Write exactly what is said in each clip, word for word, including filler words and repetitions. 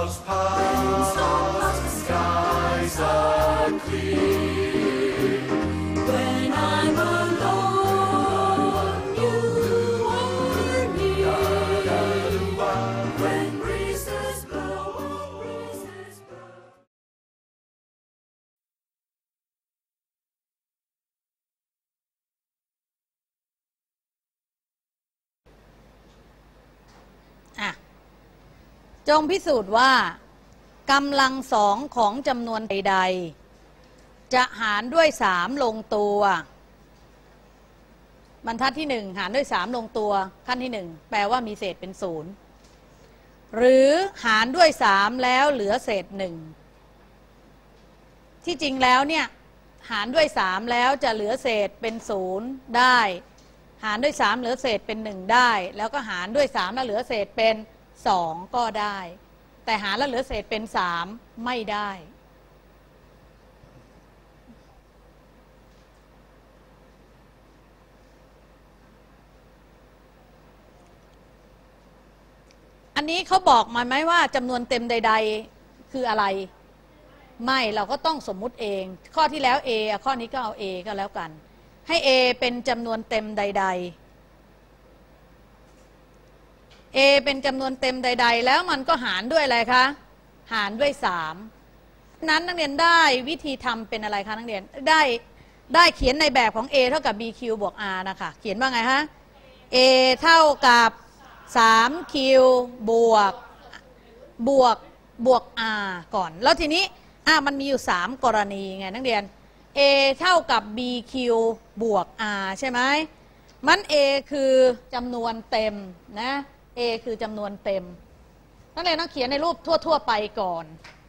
clouds pass, the skies are clear. When I'm alone, you are near. When breezes blow, breezes blow. อ่ะจงพิสูจน์ว่ากำลังสองของจำนวนใดๆจะหารด้วยสามลงตัวบรรทัดที่หนึ่งหารด้วยสามลงตัวขั้นที่หนึ่งแปลว่ามีเศษเป็นศูนย์หรือหารด้วยสามแล้วเหลือเศษหนึ่งที่จริงแล้วเนี่ยหารด้วยสามแล้วจะเหลือเศษเป็นศูนย์ได้หารด้วยสามเหลือเศษเป็นหนึ่งได้แล้วก็หารด้วยสามแล้วเหลือเศษเป็นสองก็ได้แต่หารแล้วเหลือเศษเป็นสามไม่ได้อันนี้เขาบอกมาไหมว่าจำนวนเต็มใดๆคืออะไรไม่เราก็ต้องสมมุติเองข้อที่แล้ว a ข้อนี้ก็เอา a ก็แล้วกันให้ a เป็นจำนวนเต็มใดๆ a เป็นจำนวนเต็มใดๆแล้วมันก็หารด้วยอะไรคะหารด้วยสามนั้นนักเรียนได้วิธีทำเป็นอะไรคะนักเรียนได้ได้เขียนในแบบของ a เท่ากับ bq บวก r นะคะเขียนว่าไงฮะ a เท่ากับสาม q บวกบวกบวก r ก่อนแล้วทีนี้อ่ะมันมีอยู่สามกรณีไงนักเรียน a เท่ากับ bq บวก r ใช่ไหมมัน a คือจำนวนเต็มนะ a คือจำนวนเต็มนักเรียนต้องเขียนในรูปทั่วๆไปก่อน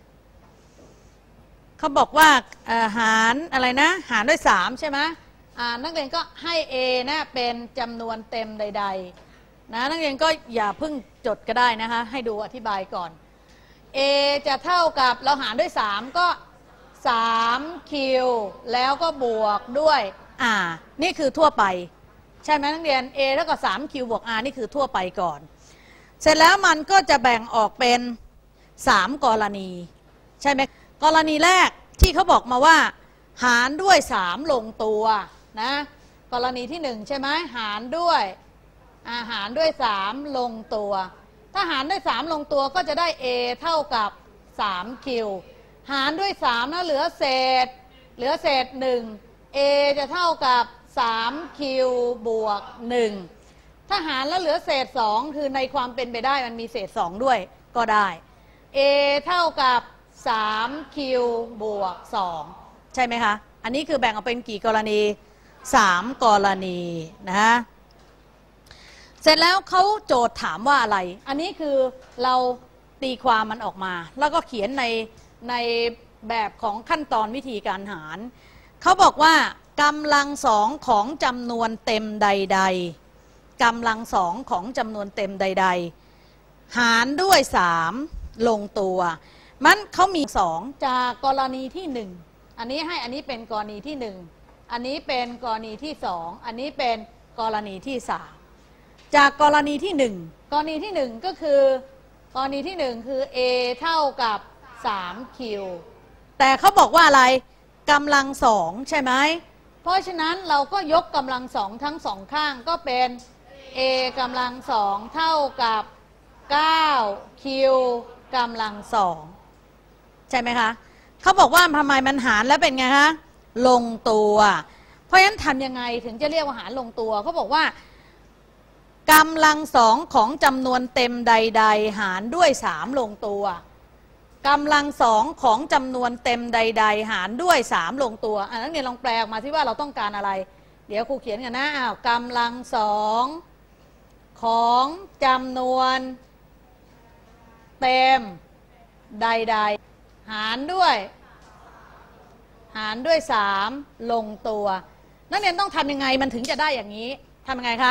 เขาบอกว่าหารอะไรนะหารด้วยสามใช่ไหมนักเรียนก็ให้ a นะเป็นจำนวนเต็มใดๆนะนักเรียนก็อย่าเพิ่งจดก็ได้นะคะให้ดูอธิบายก่อน a จะเท่ากับเราหารด้วยสามก็สาม q แล้วก็บวกด้วย r นี่คือทั่วไปใช่ไหมนักเรียน a เท่ากับสาม q บวก r นี่คือทั่วไปก่อนเสร็จแล้วมันก็จะแบ่งออกเป็นสามกรณีใช่ไหมกรณีแรกที่เขาบอกมาว่าหารด้วยสามลงตัวนะกรณีที่หนึ่งใช่ไหมหารด้วยอาหารด้วยสามลงตัวถ้าหารด้วยสามลงตัวก็จะได้ a เท่ากับสาม q หารด้วยสามแล้วเหลือเศษเหลือเศษหนึ่ง a จะเท่ากับสาม q บวกหนึ่งถ้าหารแล้วเหลือเศษสองคือในความเป็นไปได้มันมีเศษสองด้วยก็ได้ a เท่ากับสาม q บวกสองใช่ไหมคะอันนี้คือแบ่งออกเป็นกี่กรณีสามกรณีนะฮะเสร็จแล้วเขาโจทย์ถามว่าอะไรอันนี้คือเราตีความมันออกมาแล้วก็เขียนในในแบบของขั้นตอนวิธีการหารเขาบอกว่ากำลังสองของจำนวนเต็มใดๆกำลังสองของจำนวนเต็มใดๆหารด้วยสามลงตัวมันเขามีสองจากกรณีที่หนึ่งอันนี้ให้อันนี้เป็นกรณีที่หนึ่งอันนี้เป็นกรณีที่สองอันนี้เป็นกรณีที่สามจากกรณีที่หนึ่งกรณีที่หนึ่งก็คือกรณีที่หนึ่งคือ a เท่ากับสาม q แต่เขาบอกว่าอะไรกำลังสองใช่ไหมเพราะฉะนั้นเราก็ยกกำลังสองทั้งสองข้างก็เป็น a กำลังสองเท่ากับเก้า q กำลังสองใช่ไหมคะเขาบอกว่าทำไมมันหารแล้วเป็นไงคะลงตัวเพราะฉะนั้นทำยังไงถึงจะเรียกว่าหารลงตัวเขาบอกว่ากำลังสองของจำนวนเต็มใดๆหารด้วยสามลงตัวกำลังสองของจำนวนเต็มใดๆหารด้วยสามลงตัวอันนั้นเนี่ยลองแปลออกมาที่ว่าเราต้องการอะไรเดี๋ยวครูเขียนกันนะอ้าวกำลังสองของจำนวนเต็มใดๆหารด้วยหารด้วยสามลงตัวนักเรียนต้องทำยังไงมันถึงจะได้อย่างนี้ทำยังไงคะ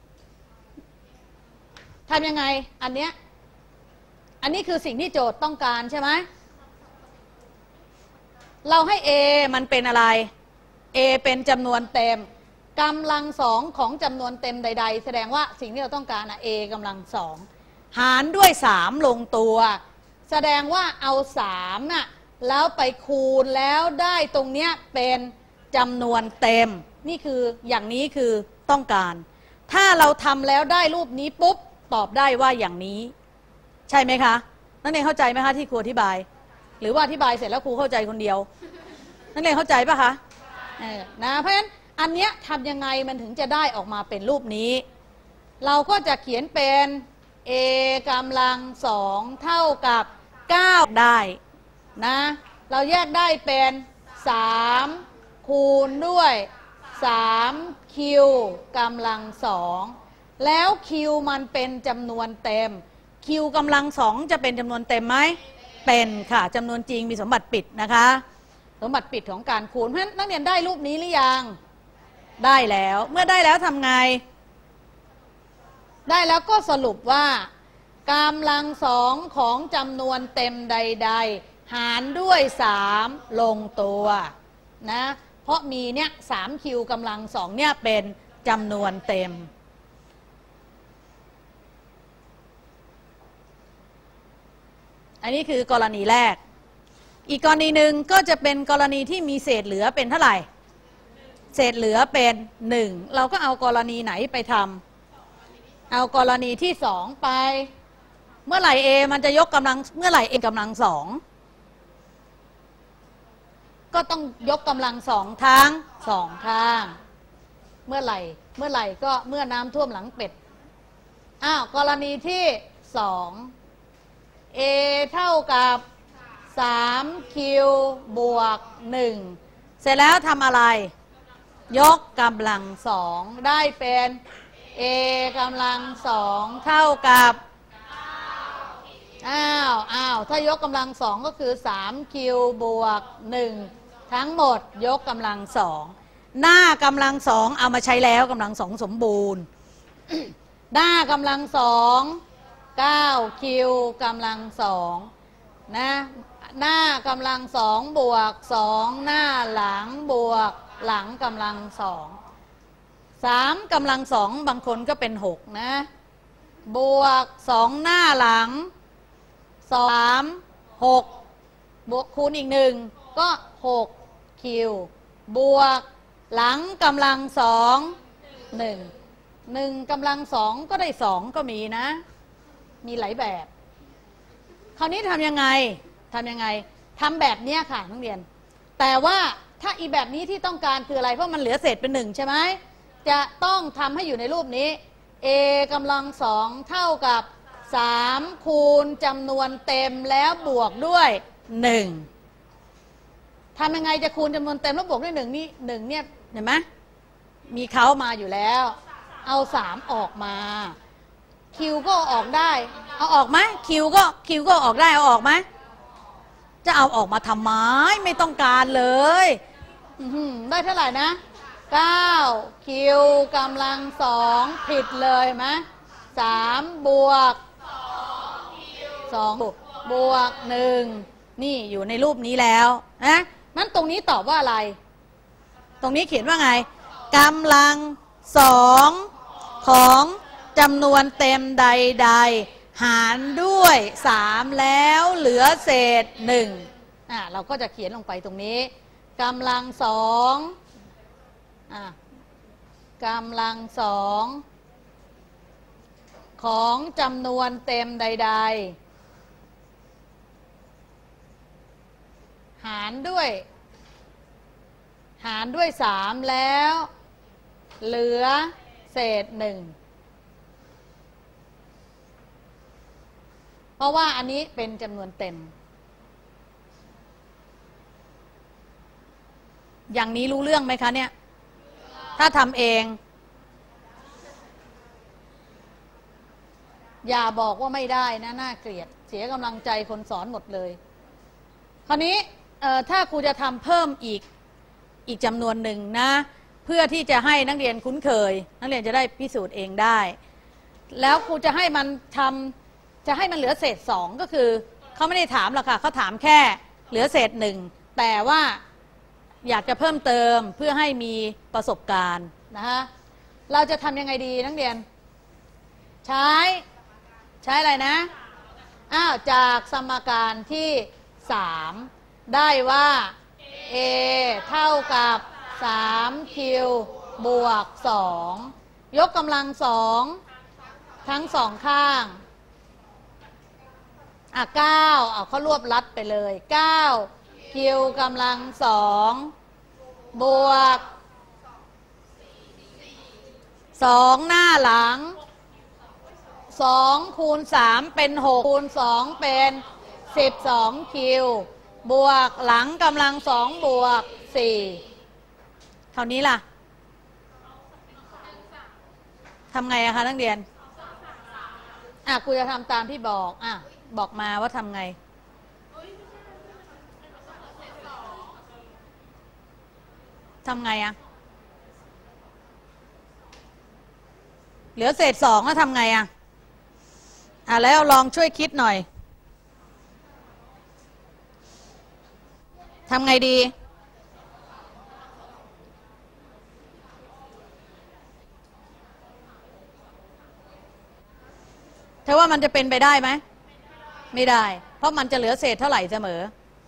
ทำยังไงอันเนี้ยอันนี้คือสิ่งที่โจทย์ต้องการใช่ไหมเราให้ a มันเป็นอะไร a เป็นจำนวนเต็มกำลังสองของจำนวนเต็มใดๆแสดงว่าสิ่งที่เราต้องการอะ a กำลังสองหารด้วยสามลงตัวแสดงว่าเอาสามน่ะแล้วไปคูณแล้วได้ตรงเนี้ยเป็นจำนวนเต็มนี่คืออย่างนี้คือต้องการถ้าเราทำแล้วได้รูปนี้ปุ๊บตอบได้ว่าอย่างนี้ใช่ไหมคะนักเรียนเข้าใจไหมคะที่ครูอธิบายหรือว่าอธิบายเสร็จแล้วครูเข้าใจคนเดียวนักเรียนเข้าใจปะคะเออนะเพราะฉะนั้นอันเนี้ยทำยังไงมันถึงจะได้ออกมาเป็นรูปนี้เราก็จะเขียนเป็น a กำลังสองเท่ากับเก้าได้นะเราแยกได้เป็นสามคูณด้วยสาม คิว กำลังสองแล้ว Q มันเป็นจำนวนเต็ม Q กำลังสองจะเป็นจำนวนเต็มไหมเป็นค่ะจำนวนจริงมีสมบัติปิดนะคะสมบัติปิดของการคูณเพราะฉะนั้นนักเรียนได้รูปนี้หรือยังได้แล้วเมื่อได้แล้วทำไงได้แล้วก็สรุปว่ากำลังสองของจำนวนเต็มใดๆหารด้วยสามลงตัวนะเพราะมีเนี่ยสามคิวกำลังสองเนี่ยเป็นจำนวนเต็มอันนี้คือกรณีแรกอีกกรณีหนึ่งก็จะเป็นกรณีที่มีเศษเหลือเป็นเท่าไหร่เศษเหลือเป็นหนึ่งเราก็เอากรณีไหนไปทำเอากรณีที่สองไปเมื่อไหร่ a มันจะยกกำลังเมื่อไหร่ a กำลังสองก็ต้องยกกำลังสองทั้งสองข้างเมื่อไหร่เมื่อไหร่ก็เมื่อน้ำท่วมหลังเป็ดอ้าวกรณีที่สอง a เท่ากับสาม คิว บวกหนึ่งเสร็จแล้วทำอะไรยกกำลังสองได้เป็น a กำลังสองเท่ากับอ้าวอ้าวถ้ายกกำลังสองก็คือสาม คิว บวกหนึ่งทั้งหมดยกกำลังสองหน้ากำลังสองเอามาใช้แล้วกำลังสองสมบูรณ์ หน้ากำลังสองเก้า คิว กำลังสองนะหน้ากำลังสองบวกสองหน้าหลังบวกหลังกำลังสองสามกำลังสองบางคนก็เป็นหกนะบวกสองหน้าหลังสามหกบวกคูณอีกหนึ่งก็หกคิวบวกหลังกำลังสองหนึ่งหนึ่งกำลังสองก็ได้สองก็มีนะมีหลายแบบคราวนี้ทำยังไงทำยังไงทำแบบนี้ค่ะนักเรียนแต่ว่าถ้าอีแบบนี้ที่ต้องการคืออะไรเพราะมันเหลือเศษเป็นหนึ่งใช่ไหมจะต้องทำให้อยู่ในรูปนี้ a กำลังสองเท่ากับสามคูณจำนวนเต็มแล้วบวกด้วยหนึ่งทำยังไงจะคูณจำนวนเต็มแล้วบวกด้วยหนึ่งนี่หนึ่งเนี่ยเห็นไหมมีเขามาอยู่แล้วเอาสามออกมาคิวก็ออกได้เอาออกไหมคิวก็คิวก็ออกได้เอาออกไหมจะเอาออกมาทำไมไม่ต้องการเลยได้เท่าไหร่นะเก้าคิวกำลังสองผิดเลยไหมสามบวกสองบวกหนึ่งนี่อยู่ในรูปนี้แล้วนะนั้นตรงนี้ตอบว่าอะไรตรงนี้เขียนว่าไงกำลังสองของจำนวนเต็มใดๆหารด้วยสามแล้วเหลือเศษหนึ่งอ่ะเราก็จะเขียนลงไปตรงนี้กำลังสองอ่ะกำลังสองของจำนวนเต็มใดๆหารด้วยหารด้วยสามแล้วเหลือเศษหนึ่งเพราะว่าอันนี้เป็นจำนวนเต็มอย่างนี้รู้เรื่องไหมคะเนี่ยถ้าทำเองอย่าบอกว่าไม่ได้นะน่าเกลียดเสียกำลังใจคนสอนหมดเลยคราวนี้ถ้าครูจะทำเพิ่มอีกอีกจำนวนหนึ่งนะเพื่อที่จะให้นักเรียนคุ้นเคยนักเรียนจะได้พิสูจน์เองได้แล้วครูจะให้มันทำจะให้มันเหลือเศษสองก็คือเขาไม่ได้ถามหรอกค่ะเขาถามแค่เหลือเศษหนึ่งแต่ว่าอยากจะเพิ่มเติมเพื่อให้มีประสบการณ์นะคะเราจะทำยังไงดีนักเรียนใช้ใช้อะไรนะอ้าวจากสมการที่สามได้ว่า a เท่ากับ สาม คิว บวก สอง ยกกำลังสองทั้งสองข้างอ่ะเก้าเอาเขารวบลัดไปเลยเก้าคิวกำลังสองบวกสองหน้าหลังสองคูณสามเป็นหกคูณสองเป็นสิบสองคิวบวกหลังกำลังสองบวกสี่เท่านี้ล่ะทำไงอะคะนักเรียนอ่ะครูจะทำตามที่บอกอ่ะบอกมาว่าทำไงทำไงอะเหลือเศษสองแล้วทำไงอะอ่ะแล้วลองช่วยคิดหน่อยทำไงดีเธอว่ามันจะเป็นไปได้ไหมไม่ได้เพราะมันจะเหลือเศษเท่าไหร่เสมอ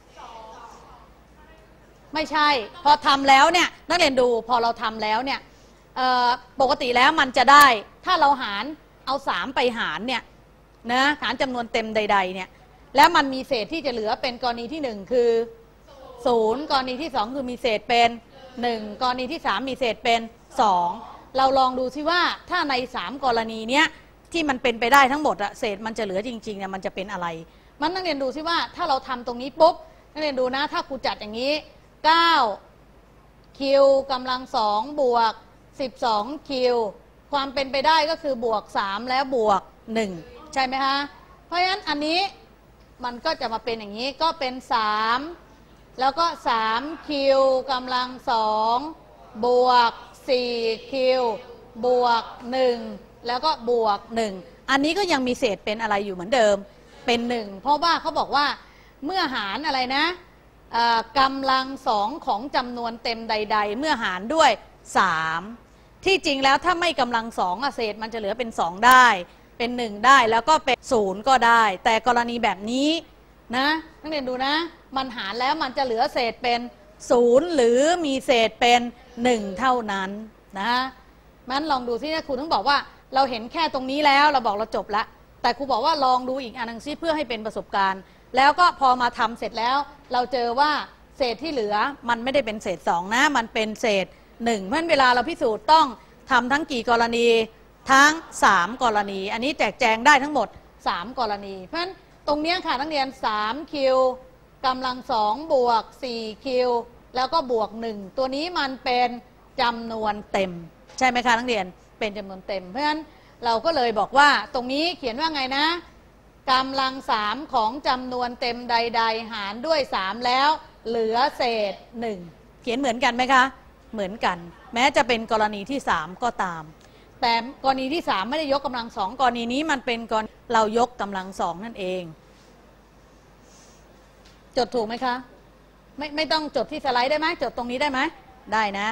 ไม่ใช่พอทำแล้วเนี่ยนักเรียนดูพอเราทำแล้วเนี่ยปกติแล้วมันจะได้ถ้าเราหารเอาสามไปหารเนี่ยนะหารจำนวนเต็มใดๆเนี่ยแล้วมันมีเศษที่จะเหลือเป็นกรณีที่หนึ่งคือศูนย์กรณีที่สองคือมีเศษเป็นหนึ่งกรณีที่สามมีเศษเป็นสองเราลองดูซิว่าถ้าในสามกรณีเนี้ยที่มันเป็นไปได้ทั้งหมดอะเศษมันจะเหลือจริงๆเนี่ยมันจะเป็นอะไรมันนักเรียนดูซิว่าถ้าเราทำตรงนี้ปุ๊บนักเรียนดูนะถ้าครูจัดอย่างนี้เก้าคิวกำลังสองบวกสิบสองคิวความเป็นไปได้ก็คือบวกสามแล้วบวกหนึ่งใช่ไหมคะเพราะฉะนั้นอันนี้มันก็จะมาเป็นอย่างนี้ก็เป็นสามแล้วก็สามคิวกำลังสองบวกสี่คิวบวกหนึ่งแล้วก็บวกหนึ่งอันนี้ก็ยังมีเศษเป็นอะไรอยู่เหมือนเดิมเป็นหนึ่งเพราะว่าเขาบอกว่าเมื่อหารอะไรนะกำลังสองของจำนวนเต็มใดๆเมื่อหารด้วยสามที่จริงแล้วถ้าไม่กำลังสองเศษมันจะเหลือเป็นสองได้เป็นหนึ่งได้แล้วก็เป็นศูนย์ก็ได้แต่กรณีแบบนี้นะนักเรียนดูนะมันหารแล้วมันจะเหลือเศษเป็นศูนย์หรือมีเศษเป็นหนึ่งเท่านั้นนะมันลองดูที่ครูต้องบอกว่าเราเห็นแค่ตรงนี้แล้วเราบอกเราจบแล้วแต่ครูบอกว่าลองดูอีกอันนึงซิเพื่อให้เป็นประสบการณ์แล้วก็พอมาทำเสร็จแล้วเราเจอว่าเศษที่เหลือมันไม่ได้เป็นเศษสองนะมันเป็นเศษหนึ่งเพราะเวลาเราพิสูจน์ต้องทำทั้งกี่กรณีทั้งสามกรณีอันนี้แจกแจงได้ทั้งหมดสามกรณีเพราะฉะนั้นตรงนี้ค่ะนักเรียนสามคิวกำลังสองบวกสี่คิวแล้วก็บวกหนึ่งตัวนี้มันเป็นจำนวนเต็มใช่ไหมคะนักเรียนเป็นจำนวนเต็มเพราะฉะนั้นเราก็เลยบอกว่าตรงนี้เขียนว่าไงนะกำลังสามของจำนวนเต็มใดๆหารด้วยสามแล้วเหลือเศษหนึ่งเขียนเหมือนกันไหมคะเหมือนกันแม้จะเป็นกรณีที่สามก็ตามแต่กรณีที่สามไม่ได้ยกกำลังสองกรณีนี้มันเป็นกรณีเรายกกำลังสองนั่นเองจดถูกไหมคะไม่ไม่ต้องจดที่สไลด์ได้ไหมจดตรงนี้ได้ไหมได้นะ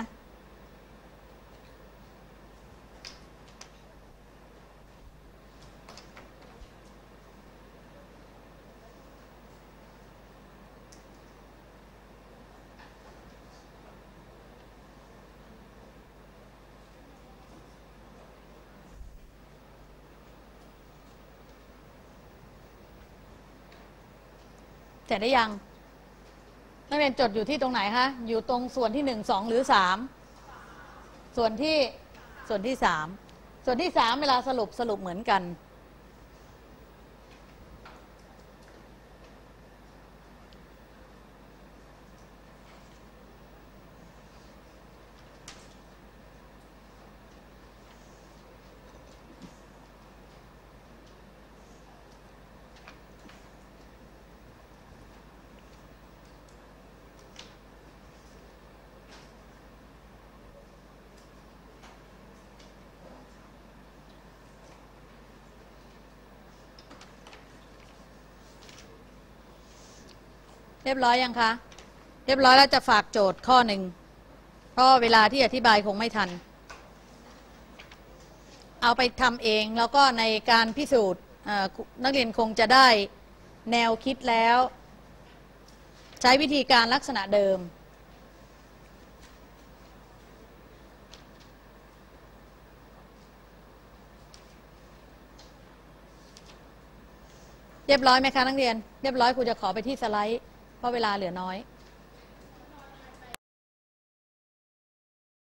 เสร็จได้ยังนักเรียนจดอยู่ที่ตรงไหนคะอยู่ตรงส่วนที่หนึ่งสองหรือสามส่วนที่ส่วนที่สามส่วนที่สามเวลาสรุปสรุปเหมือนกันเรียบร้อยยังคะเรียบร้อยแล้วจะฝากโจทย์ข้อหนึ่งเพราะเวลาที่อธิบายคงไม่ทันเอาไปทำเองแล้วก็ในการพิสูจน์นักเรียนคงจะได้แนวคิดแล้ว ใช้วิธีการลักษณะเดิมเรียบร้อยไหมคะนักเรียนเรียบร้อยครูจะขอไปที่สไลด์เพราะเวลาเหลือน้อย